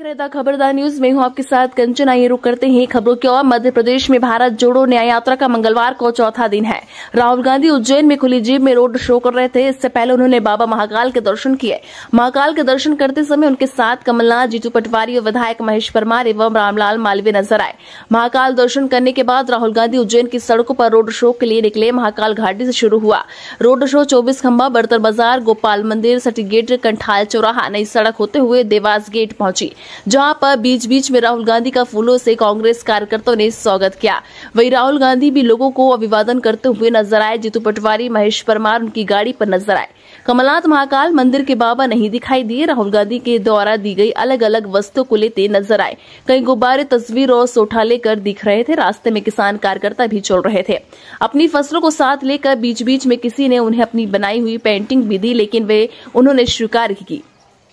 रहे थे खबरदार न्यूज में हूं आपके साथ कंचन। आइए रुक करते हैं खबरों की ओर। मध्य प्रदेश में भारत जोड़ो न्याय यात्रा का मंगलवार को चौथा दिन है। राहुल गांधी उज्जैन में खुली जीप में रोड शो कर रहे थे। इससे पहले उन्होंने बाबा महाकाल के दर्शन किए। महाकाल के दर्शन करते समय उनके साथ कमलनाथ, जीतू पटवारी और विधायक महेश परमार एवं रामलाल मालवीय नजर आए। महाकाल दर्शन करने के बाद राहुल गांधी उज्जैन की सड़कों पर रोड शो के लिए निकले। महाकाल घाटी से शुरू हुआ रोड शो 24 खंबा, बर्तन बाजार, गोपाल मंदिर, सटी गेट, कंठाल चौराहा, नई सड़क होते हुए देवास गेट पहुंची, जहां पर बीच बीच में राहुल गांधी का फूलों से कांग्रेस कार्यकर्ताओं ने स्वागत किया। वहीं राहुल गांधी भी लोगों को अभिवादन करते हुए नजर आए। जीतू पटवारी, महेश परमार उनकी गाड़ी पर नजर आए। कमलनाथ महाकाल मंदिर के बाबा नहीं दिखाई दिए। राहुल गांधी के द्वारा दी गई अलग अलग वस्तुओं को लेते नजर आए। कई गुब्बारे, तस्वीर और सोठा लेकर दिख रहे थे। रास्ते में किसान कार्यकर्ता भी चल रहे थे। अपनी फसलों को साथ लेकर बीच बीच में किसी ने उन्हें अपनी बनाई हुई पेंटिंग भी दी, लेकिन वे उन्होंने स्वीकार की।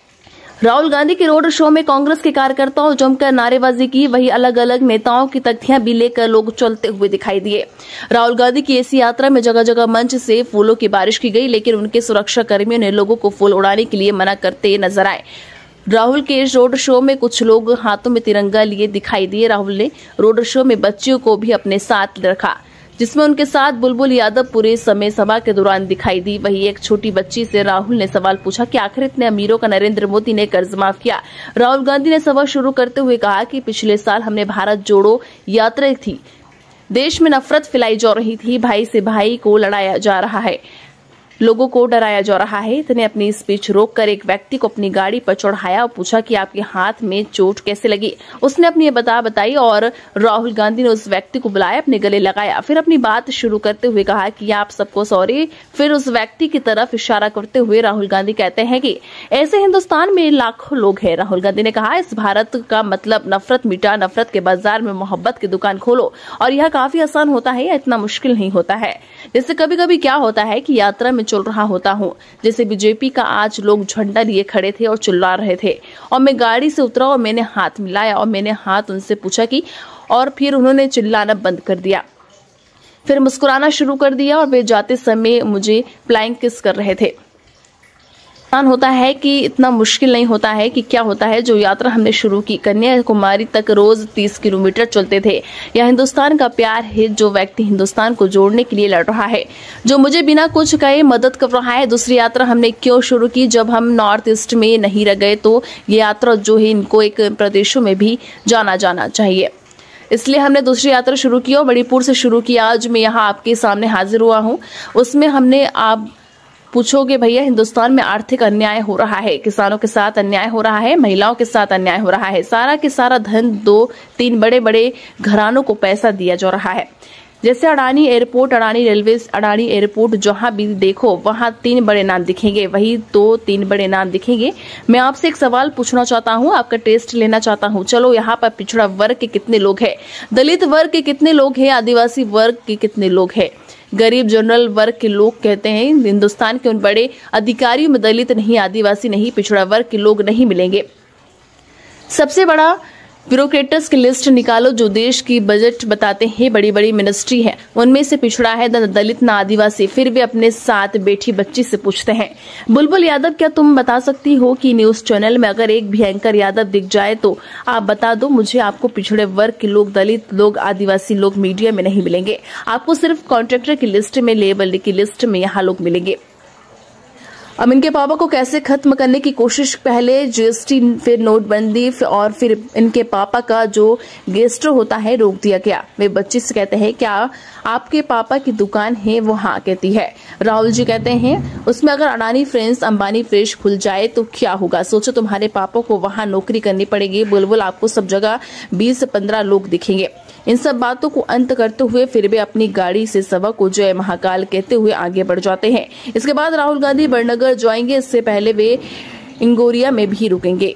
राहुल गांधी के रोड शो में कांग्रेस के कार्यकर्ताओं जमकर नारेबाजी की। वहीं अलग अलग नेताओं की तख्तियां भी लेकर लोग चलते हुए दिखाई दिए। राहुल गांधी की ऐसी यात्रा में जगह जगह मंच से फूलों की बारिश की गई, लेकिन उनके सुरक्षा कर्मियों ने लोगों को फूल उड़ाने के लिए मना करते नजर आए। राहुल के इस रोड शो में कुछ लोग हाथों में तिरंगा लिए दिखाई दिए। राहुल ने रोड शो में बच्चियों को भी अपने साथ रखा, जिसमें उनके साथ बुलबुल यादव पूरे समय सभा के दौरान दिखाई दी। वहीं एक छोटी बच्ची से राहुल ने सवाल पूछा कि आखिर इतने अमीरों का नरेंद्र मोदी ने कर्ज माफ किया। राहुल गांधी ने सभा शुरू करते हुए कहा कि पिछले साल हमने भारत जोड़ो यात्रा थी। देश में नफरत फैलाई जा रही थी, भाई से भाई को लड़ाया जा रहा है, लोगों को डराया जा रहा है। इतने अपनी स्पीच रोककर एक व्यक्ति को अपनी गाड़ी पर चढ़ाया और पूछा कि आपके हाथ में चोट कैसे लगी। उसने अपनी ये बताई और राहुल गांधी ने उस व्यक्ति को बुलाया, अपने गले लगाया, फिर अपनी बात शुरू करते हुए कहा कि आप सबको सॉरी। फिर उस व्यक्ति की तरफ इशारा करते हुए राहुल गांधी कहते हैं कि ऐसे हिंदुस्तान में लाखों लोग हैं। राहुल गांधी ने कहा, इस भारत का मतलब नफरत मिटा, नफरत के बाजार में मोहब्बत की दुकान खोलो। और यह काफी आसान होता है या इतना मुश्किल नहीं होता है। जैसे कभी कभी क्या होता है कि यात्रा में चल रहा होता हूँ, जैसे बीजेपी का आज लोग झंडा लिए खड़े थे और चिल्ला रहे थे, और मैं गाड़ी से उतरा और मैंने हाथ मिलाया और मैंने हाथ उनसे पूछा कि, और फिर उन्होंने चिल्लाना बंद कर दिया, फिर मुस्कुराना शुरू कर दिया और वे जाते समय मुझे फ्लाइंग किस कर रहे थे। होता है कि इतना मुश्किल नहीं होता है कि क्या होता है। जो यात्रा हमने शुरू की, कन्याकुमारी तक रोज 30 किलोमीटर चलते थे। यह हिंदुस्तान का प्यार है, जो व्यक्ति हिंदुस्तान को जोड़ने के लिए लड़ रहा है, जो मुझे बिना कुछ कहे मदद कर रहा है। दूसरी यात्रा हमने क्यों शुरू की? जब हम नॉर्थ ईस्ट में नहीं रह गए तो ये यात्रा जो है इनको एक प्रदेशों में भी जाना चाहिए, इसलिए हमने दूसरी यात्रा शुरू की और मणिपुर से शुरू किया। आज मैं यहाँ आपके सामने हाजिर हुआ हूँ। उसमें हमने, आप पूछोगे भैया हिंदुस्तान में आर्थिक अन्याय हो रहा है, किसानों के साथ अन्याय हो रहा है, महिलाओं के साथ अन्याय हो रहा है। सारा के सारा धन 2-3 बड़े बड़े घरानों को पैसा दिया जा रहा है। जैसे Adani airport, Adani railway, Adani airport, जहां भी देखो वहां 3 बड़े नाम दिखेंगे, वही 2-3 बड़े नाम दिखेंगे। मैं आपसे एक सवाल पूछना चाहता हूं, आपका टेस्ट लेना चाहता हूं। चलो, यहाँ पर पिछड़ा वर्ग के कितने लोग हैं, दलित वर्ग के कितने लोग हैं, आदिवासी वर्ग के कितने लोग हैं, गरीब जनरल वर्ग के लोग कहते हैं। हिंदुस्तान के उन बड़े अधिकारियों में दलित नहीं, आदिवासी नहीं, पिछड़ा वर्ग के लोग नहीं मिलेंगे। सबसे बड़ा ब्यूरोक्रेट्स की लिस्ट निकालो जो देश की बजट बताते हैं, बड़ी बड़ी मिनिस्ट्री है, उनमें से पिछड़ा है न दलित न आदिवासी, फिर भी अपने साथ बैठी बच्ची से पूछते हैं। बुलबुल यादव, क्या तुम बता सकती हो कि न्यूज चैनल में अगर एक भी एंकर यादव दिख जाए तो आप बता दो मुझे, आपको पिछड़े वर्ग के लोग, दलित लोग, आदिवासी लोग मीडिया में नहीं मिलेंगे। आपको सिर्फ कॉन्ट्रैक्टर की लिस्ट में, लेबर की लिस्ट में यहाँ लोग मिलेंगे। अब इनके पापा को कैसे खत्म करने की कोशिश, पहले जीएसटी, फिर नोटबंदी, और फिर इनके पापा का जो गेस्टर होता है रोक दिया गया। वे बच्ची से कहते हैं, क्या आपके पापा की दुकान है? वो हाँ कहती है। राहुल जी कहते हैं, उसमें अगर अडानी फ्रेंड्स, अंबानी फ्रेश खुल जाए तो क्या होगा? सोचो तुम्हारे पापा को वहां नौकरी करनी पड़ेगी। बुलबुल, आपको सब जगह 20 से 15 लोग दिखेंगे। इन सब बातों को अंत करते हुए फिर भी अपनी गाड़ी से सभा को जय महाकाल कहते हुए आगे बढ़ जाते हैं। इसके बाद राहुल गांधी बड़नगर जाएंगे। इससे पहले वे इंगोरिया में भी रुकेंगे।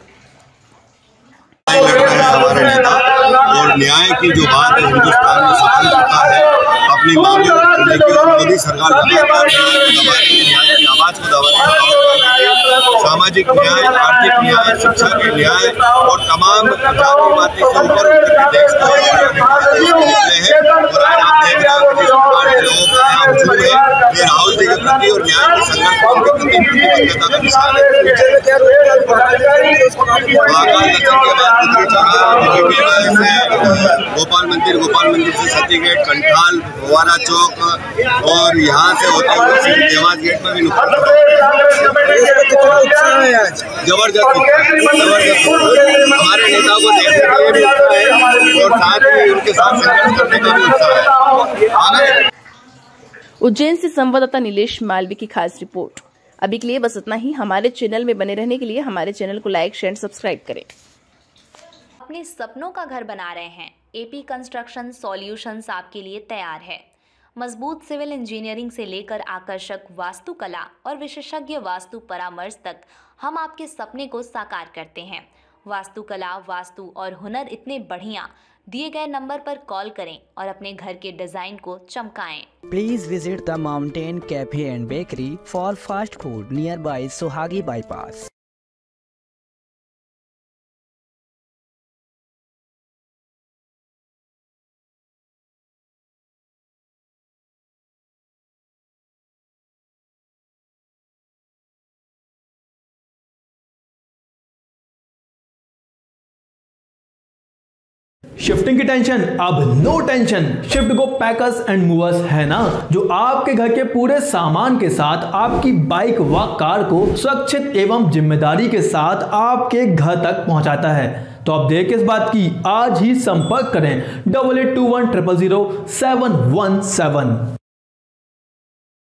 और न्याय की जो बात है हिंदुस्तान में सफल चुका है, अपनी मांगों को लेकर मोदी सरकार न्याय की आवाज को दबाने, सामाजिक न्याय, आर्थिक न्याय, शिक्षा के न्याय और तमाम जातिवादी से ऊपर देश को निकले हैं। और देखना नीतीश कुमार के लोगों का यहाँ वजूद है, ये राहुल जी के प्रति और न्याय के संघर्ष के प्रति प्रतिबद्धता का निशान है। गोपाल मंदिर से सती गेट, कंठाल, फुवारा चौक और यहाँ से होते हुए देवास गेट पर भी नुकसान जबरदस्त हमारे नेताओं को देखने का भी उत्साह है और साथ ही उनके साथ संघर्ष करने का भी उत्साह है। उज्जैन से संवाददाता नीलेश मालवी की खास रिपोर्ट। अभी के लिए बस इतना ही। हमारे चैनल में बने रहने के लिए हमारे चैनल को लाइक, शेयर, सब्सक्राइब करें। अपने सपनों का घर बना रहे हैं? एपी कंस्ट्रक्शन सॉल्यूशंस आपके लिए तैयार है। मजबूत सिविल इंजीनियरिंग से लेकर आकर्षक वास्तुकला और विशेषज्ञ वास्तु परामर्श तक हम आपके सपने को साकार करते हैं। वास्तुकला, वास्तु और हुनर इतने बढ़िया, दिए गए नंबर पर कॉल करें और अपने घर के डिजाइन को चमकाएं। Please visit the Mountain Cafe and Bakery for fast food nearby Sohagi Bypass. Shifting की टेंशन अब no tension. Shift go packers and movers है ना, जो आपके घर के पूरे सामान के साथ आपकी बाइक व कार को सुरक्षित एवं जिम्मेदारी के साथ आपके घर तक पहुंचाता है। तो अब देर किस बात की, आज ही संपर्क करें 8821000717।